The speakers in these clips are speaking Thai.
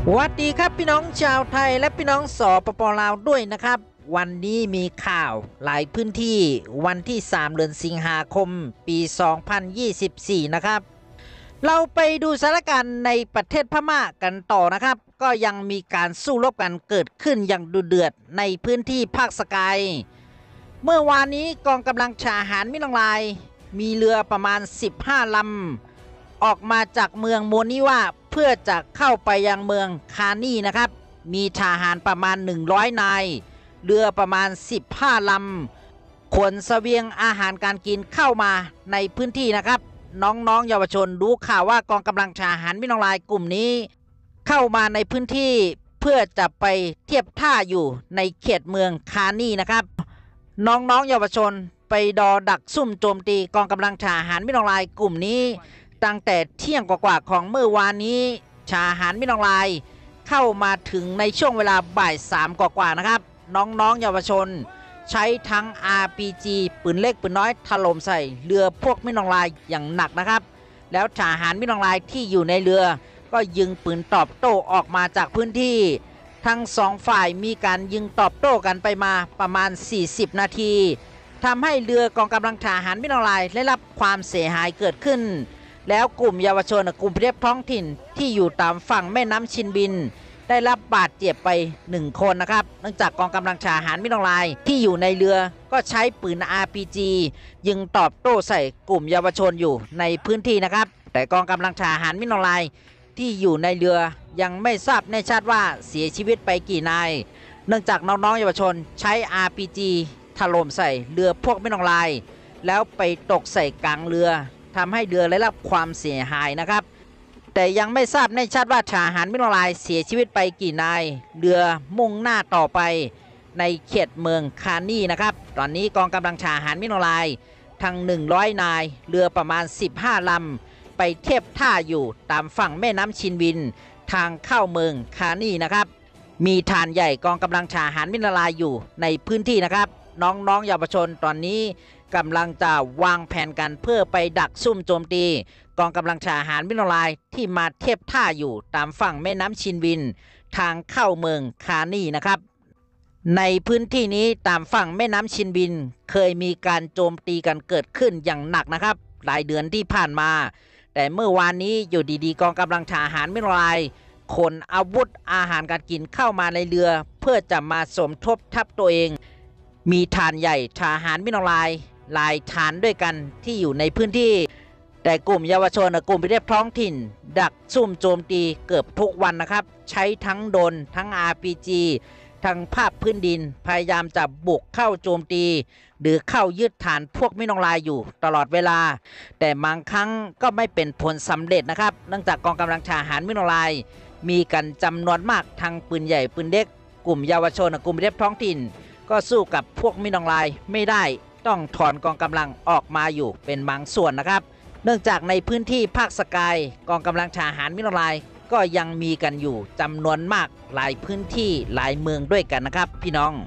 สวัสดีครับพี่น้องชาวไทยและพี่น้องสปป.ลาวด้วยนะครับวันนี้มีข่าวหลายพื้นที่วันที่3 เดือนสิงหาคมปี 2024 นะครับเราไปดูสถานการณ์ในประเทศพม่ากันต่อนะครับก็ยังมีการสู้รบกันเกิดขึ้นอย่างดุเดือดในพื้นที่ภาคสกายเมื่อวานนี้กองกำลังทหารมิตรลายมีเรือประมาณ15 ลำออกมาจากเมืองโมนิวาเพื่อจะเข้าไปยังเมืองคานี่นะครับมีทหารประมาณ100 นายเรือประมาณ15 ลำขนเสบียงอาหารการกินเข้ามาในพื้นที่นะครับน้องๆเยาวชนรู้ข่าวว่ากองกำลังทหารมิตรลายกลุ่มนี้เข้ามาในพื้นที่เพื่อจะไปเทียบท่าอยู่ในเขตเมืองคานี่นะครับน้องๆเยาวชนไปดักซุ่มโจมตีกองกำลังทหารมิตรลายกลุ่มนี้ตั้งแต่เที่ยงกว่าๆของเมื่อวานนี้ทหารมิตรลายเข้ามาถึงในช่วงเวลาบ่าย3กว่าๆนะครับน้องๆเยาวชนใช้ทั้ง RPG ปืนเล็กปืนน้อยถล่มใส่เรือพวกมิตรลายอย่างหนักนะครับแล้วทหารมิตรลายที่อยู่ในเรือก็ยิงปืนตอบโต้ออกมาจากพื้นที่ทั้งสองฝ่ายมีการยิงตอบโต้กันไปมาประมาณ40 นาทีทำให้เรือกองกำลังทหารมิตรลายได้รับความเสียหายเกิดขึ้นแล้วกลุ่มเยาวชนกลุ่มเรียบท้องถิ่นที่อยู่ตามฝั่งแม่น้ำชินบินได้รับบาดเจ็บไป1 คนนะครับเนื่องจากกองกำลังทหารมิตรลายที่อยู่ในเรือก็ใช้ปืน RPG ยิงตอบโต้ใส่กลุ่มเยาวชนอยู่ในพื้นที่นะครับแต่กองกำลังทหารมิตรลายที่อยู่ในเรือยังไม่ทราบแน่ชัดว่าเสียชีวิตไปกี่นายเนื่องจากน้องๆเยาวชนใช้ RPG ถล่มใส่เรือพวกมิตรลายแล้วไปตกใส่กลางเรือทำให้เรือได้รับความเสียหายนะครับแต่ยังไม่ทราบแน่ชัดว่าทหารมิตรลายเสียชีวิตไปกี่นายเรือมุ่งหน้าต่อไปในเขตเมืองคานี่นะครับตอนนี้กองกำลังทหารมิตรลายทั้ง100 นายเรือประมาณ15 ลำไปเทียบท่าอยู่ตามฝั่งแม่น้ำชินวินทางเข้าเมืองคานี่นะครับมีฐานใหญ่กองกำลังทหารมิตรลายอยู่ในพื้นที่นะครับน้องๆเยาวชนตอนนี้กำลังจะวางแผนกันเพื่อไปดักซุ่มโจมตีกองกำลังทหารมิตรลายที่มาเทียบท่าอยู่ตามฝั่งแม่น้ำชินวินทางเข้าเมืองคานี่นะครับในพื้นที่นี้ตามฝั่งแม่น้ำชินบินเคยมีการโจมตีกันเกิดขึ้นอย่างหนักนะครับหลายเดือนที่ผ่านมาแต่เมื่อวานนี้อยู่ดีๆกองกำลังทหารมิตรลายขนอาวุธอาหารการกินเข้ามาในเรือเพื่อจะมาสมทบทัพตัวเองมีฐานใหญ่ทหารมิตรลายหลายฐานด้วยกันที่อยู่ในพื้นที่แต่กลุ่มเยาวชนกลุ่มพิเรศท้องถิ่นดักซุ่มโจมตีเกือบทุกวันนะครับใช้ทั้งโดรนทั้ง RPG ทั้งภาพพื้นดินพยายามจะบุกเข้าโจมตีหรือเข้ายึดฐานพวกมิตรลายอยู่ตลอดเวลาแต่บางครั้งก็ไม่เป็นผลสำเร็จนะครับเนื่องจากกองกำลังทหารมิตรลายมีกันจำนวนมากทั้งปืนใหญ่ปืนเล็กกลุ่มเยาวชนกลุ่มพิเรศท้องถิ่นก็สู้กับพวกมิตรลายไม่ได้ต้องถอนกองกำลังออกมาอยู่เป็นบางส่วนนะครับเนื่องจากในพื้นที่ภาคสกายกองกำลังทหารมิตรลายก็ยังมีกันอยู่จำนวนมากหลายพื้นที่หลายเมืองด้วยกันนะครับพี่น้อง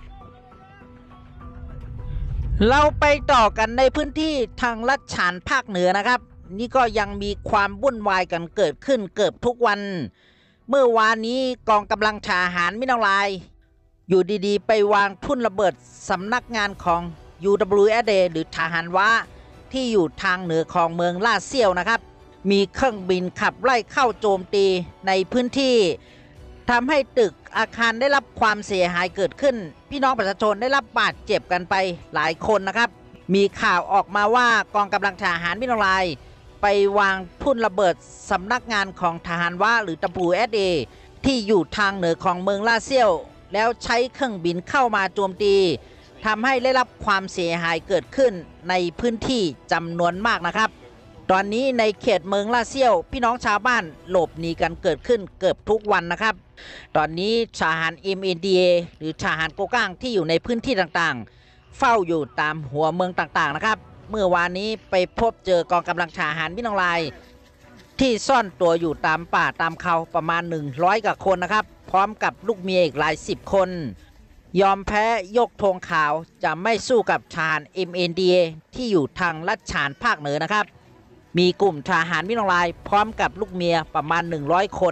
เราไปต่อกันในพื้นที่ทางลัดฉานภาคเหนือนะครับนี่ก็ยังมีความวุ่นวายกันเกิดขึ้นเกือบทุกวันเมื่อวานนี้กองกำลังทหารมิตรลายอยู่ดีๆไปวางทุ่นระเบิดสำนักงานของ UWSA หรือทหารว้าที่อยู่ทางเหนือของเมืองล่าเซี่ยวนะครับมีเครื่องบินขับไล่เข้าโจมตีในพื้นที่ทำให้ตึกอาคารได้รับความเสียหายเกิดขึ้นพี่น้องประชาชนได้รับบาดเจ็บกันไปหลายคนนะครับมีข่าวออกมาว่ากองกำลังทหารมิตรลายไปวางทุ่นระเบิดสำนักงานของทหารว้าหรือ WSA ที่อยู่ทางเหนือของเมืองล่าเซี่ยวแล้วใช้เครื่องบินเข้ามาโจมตีทำให้ได้รับความเสียหายเกิดขึ้นในพื้นที่จำนวนมากนะครับตอนนี้ในเขตเมืองล่าเซี่ยวพี่น้องชาวบ้านหลบหนีกันเกิดขึ้นเกือบทุกวันนะครับตอนนี้ทหาร MNDA หรือทหารโกก้างที่อยู่ในพื้นที่ต่างๆเฝ้าอยู่ตามหัวเมืองต่างๆนะครับเมื่อวานนี้ไปพบเจอกองกำลังทหารมิตรลายที่ซ่อนตัวอยู่ตามป่าตามเขาประมาณ100 กว่าคนนะครับพร้อมกับลูกเมียอีกหลาย10 คนยอมแพ้ยกธงขาวจะไม่สู้กับทหาร MNDA ที่อยู่ทางลัดฉานภาคเหนือนะครับมีกลุ่มทหารมิตรลายพร้อมกับลูกเมียประมาณ100 คนนะครับ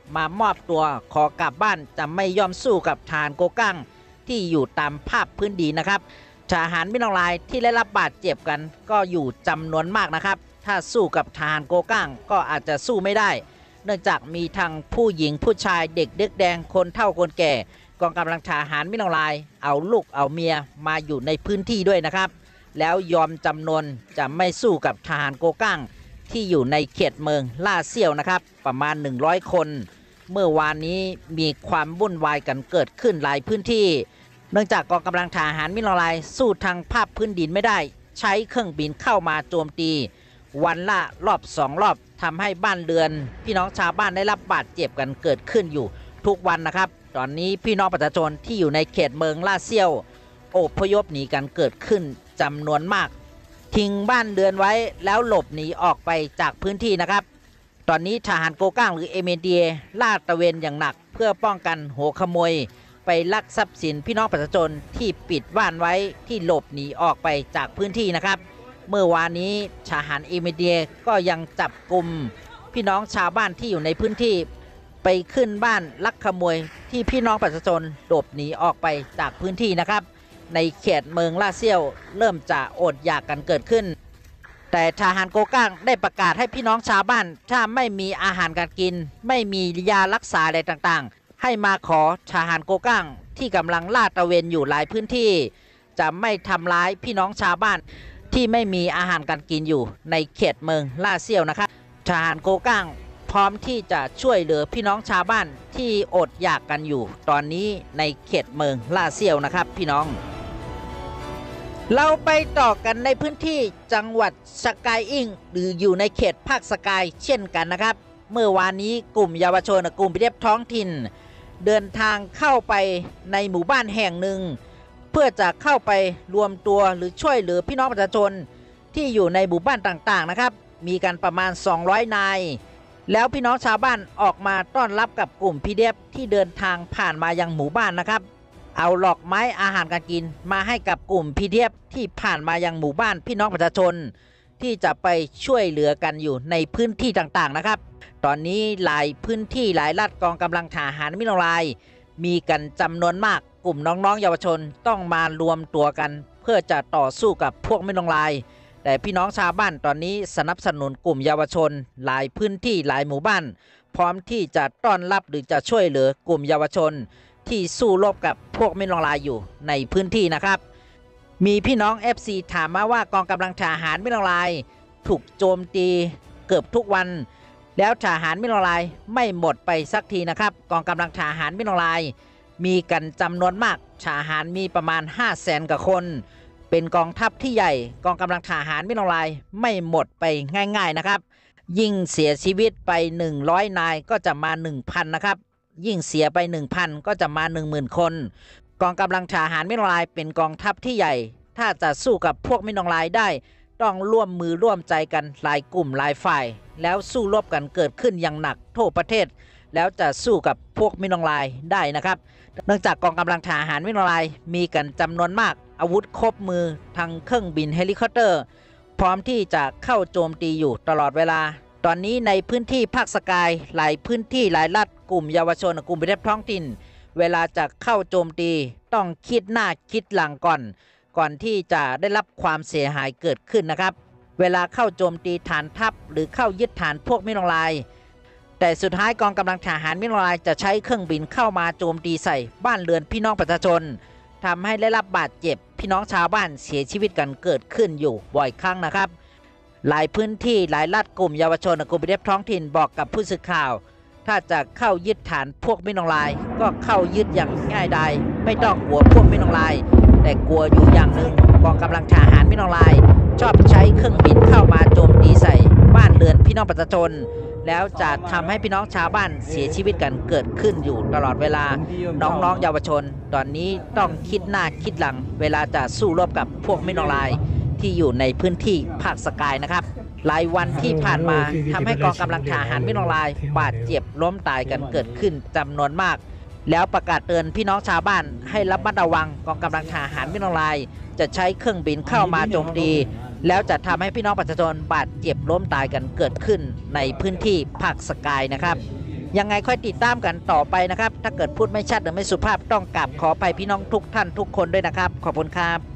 มามอบตัวขอกลับบ้านจะไม่ยอมสู้กับทหารโกกังที่อยู่ตามภาพพื้นดินนะครับทหารมินองลายที่ได้รับบาดเจ็บกันก็อยู่จำนวนมากนะครับถ้าสู้กับทหารโกกังก็อาจจะสู้ไม่ได้เนื่องจากมีทั้งผู้หญิงผู้ชายเด็กเด็กแดงคนเฒ่าคนแก่กองกำลังทหารมินองลายเอาลูกเอาเมียมาอยู่ในพื้นที่ด้วยนะครับแล้วยอมจำนนจะไม่สู้กับทหารโกกังที่อยู่ในเขตเมืองล่าเซี่ยวนะครับประมาณ100คนเมื่อวานนี้มีความวุ่นวายกันเกิดขึ้นหลายพื้นที่เนื่องจากกองกำลังทหารมินองลายสู้ทางภาพพื้นดินไม่ได้ใช้เครื่องบินเข้ามาโจมตีวันละรอบ2รอบทำให้บ้านเรือนพี่น้องชาวบ้านได้รับบาดเจ็บกันเกิดขึ้นอยู่ทุกวันนะครับตอนนี้พี่น้องประชาชนที่อยู่ในเขตเมืองล่าเซี่ยวอพยพหนีกันเกิดขึ้นจำนวนมากทิ้งบ้านเรือนไว้แล้วหลบหนีออกไปจากพื้นที่นะครับตอนนี้ทหารโกกังหรือเอเมเดียลาดตระเวนอย่างหนักเพื่อป้องกันหัวขโมยไปลักทรัพย์สินพี่น้องประชาชนที่ปิดบ้านไว้ที่หลบหนีออกไปจากพื้นที่นะครับเมื่อวานนี้ทหารเอเมเดียก็ยังจับกลุ่มพี่น้องชาวบ้านที่อยู่ในพื้นที่ไปขึ้นบ้านลักขโมยที่พี่น้องประชาชนหลบหนีออกไปจากพื้นที่นะครับในเขตเมืองล่าเซี่ยวเริ่มจะอดอยากกันเกิดขึ้นแต่ทหารโกกังได้ประกาศให้พี่น้องชาวบ้านถ้าไม่มีอาหารการกินไม่มียารักษาอะไรต่างๆให้มาขอทหารโกกังที่กำลังลาดตระเวนอยู่หลายพื้นที่จะไม่ทำร้ายพี่น้องชาวบ้านที่ไม่มีอาหารการกินอยู่ในเขตเมืองล่าเซี่ยวนะครับทหารโกกังพร้อมที่จะช่วยเหลือพี่น้องชาวบ้านที่อดอยากกันอยู่ตอนนี้ในเขตเมืองล่าเซี่ยวนะครับพี่น้องเราไปต่อกันในพื้นที่จังหวัดสกายอิงหรืออยู่ในเขตภาคสกายเช่นกันนะครับเมื่อวานนี้กลุ่มเยาวชนกลุ่มพิเศษท้องถิ่นเดินทางเข้าไปในหมู่บ้านแห่งหนึ่งเพื่อจะเข้าไปรวมตัวหรือช่วยเหลือพี่น้องประชาชนที่อยู่ในหมู่บ้านต่างๆนะครับมีกันประมาณ200นายแล้วพี่น้องชาวบ้านออกมาต้อนรับกับกลุ่มพีเดฟที่เดินทางผ่านมายังหมู่บ้านนะครับเอาหลอกไม้อาหารการกินมาให้กับกลุ่มพีเดฟที่ผ่านมายังหมู่บ้านพี่น้องประชาชนที่จะไปช่วยเหลือกันอยู่ในพื้นที่ต่างๆนะครับตอนนี้หลายพื้นที่หลายรัฐกองกำลังทหารมินองลายมีกันจำนวนมากกลุ่มน้องๆเยาวชนต้องมารวมตัวกันเพื่อจะต่อสู้กับพวกมินองลายแต่พี่น้องชาวบ้านตอนนี้สนับสนุนกลุ่มเยาวชนหลายพื้นที่หลายหมู่บ้านพร้อมที่จะต้อนรับหรือจะช่วยเหลือกลุ่มเยาวชนที่สู้รบกับพวกมินองลายอยู่ในพื้นที่นะครับมีพี่น้อง FC ถามมาว่ากองกำลังทหารมินองลายถูกโจมตีเกือบทุกวันแล้วทหารมินองลายไม่หมดไปสักทีนะครับกองกำลังทหารมินองลายมีกันจำนวนมากทหารมีประมาณ 500,000 กว่าคนเป็นกองทัพที่ใหญ่กองกำลังทหารมินองลายไม่หมดไปง่ายๆนะครับยิ่งเสียชีวิตไป100นายก็จะมา 1,000 นะครับยิ่งเสียไป 1,000 ก็จะมา 10,000 คนกองกำลังทหารมินองลายเป็นกองทัพที่ใหญ่ถ้าจะสู้กับพวกมินองลายได้ต้องร่วมมือร่วมใจกันหลายกลุ่มหลายฝ่ายแล้วสู้รบกันเกิดขึ้นอย่างหนักทั่วประเทศแล้วจะสู้กับพวกมินองลายได้นะครับเนื่องจากกองกำลังทหารมินองลายมีกันจำนวนมากอาวุธครบมือทั้งเครื่องบินเฮลิคอปเตอร์พร้อมที่จะเข้าโจมตีอยู่ตลอดเวลาตอนนี้ในพื้นที่ภาคสกายหลายพื้นที่หลายรัฐกลุ่มเยาวชนกลุ่มประเทศท้องถิ่นเวลาจะเข้าโจมตีต้องคิดหน้าคิดหลังก่อนที่จะได้รับความเสียหายเกิดขึ้นนะครับเวลาเข้าโจมตีฐานทัพหรือเข้ายึดฐานพวกมินองลายแต่สุดท้ายกองกำลังทหารมินองลายจะใช้เครื่องบินเข้ามาโจมตีใส่บ้านเรือนพี่น้องประชาชนทำให้ได้รับบาดเจ็บพี่น้องชาวบ้านเสียชีวิตกันเกิดขึ้นอยู่บ่อยครั้งนะครับหลายพื้นที่หลายรัฐกลุ่มเยาวชนกลุ่มประเทศท้องถิ่นบอกกับผู้สื่อข่าวถ้าจะเข้ายึดฐานพวกมินองลายก็เข้ายึดอย่างง่ายดายไม่ต้องกลัวพวกมินองลายแต่กลัวอยู่อย่างหนึ่งกองกำลังทหารมินองลายชอบใช้เครื่องบินเข้ามาโจมตีใส่บ้านเรือนพี่น้องประชาชนแล้วจะทำให้พี่น้องชาวบ้านเสียชีวิตกันเกิดขึ้นอยู่ตลอดเวลาน้องๆเยาวชนตอนนี้ต้องคิดหน้าคิดหลังเวลาจะสู้รบกับพวกมินองลายที่อยู่ในพื้นที่ภาคสกายนะครับหลายวันที่ผ่านมาทำให้กองกำลังทหารมินองลายบาดเจ็บล้มตายกันเกิดขึ้นจำนวนมากแล้วประกาศเตือนพี่น้องชาวบ้านให้ระมัดระวังกองกำลังทหารมินองลายจะใช้เครื่องบินเข้ามาโจมตีแล้วจะทำให้พี่น้องประชาชนบาดเจ็บล้มตายกันเกิดขึ้นในพื้นที่ภาคสกายนะครับยังไงค่อยติดตามกันต่อไปนะครับถ้าเกิดพูดไม่ชัดหรือไม่สุภาพต้องกราบขออภัยพี่น้องทุกท่านทุกคนด้วยนะครับขอบคุณครับ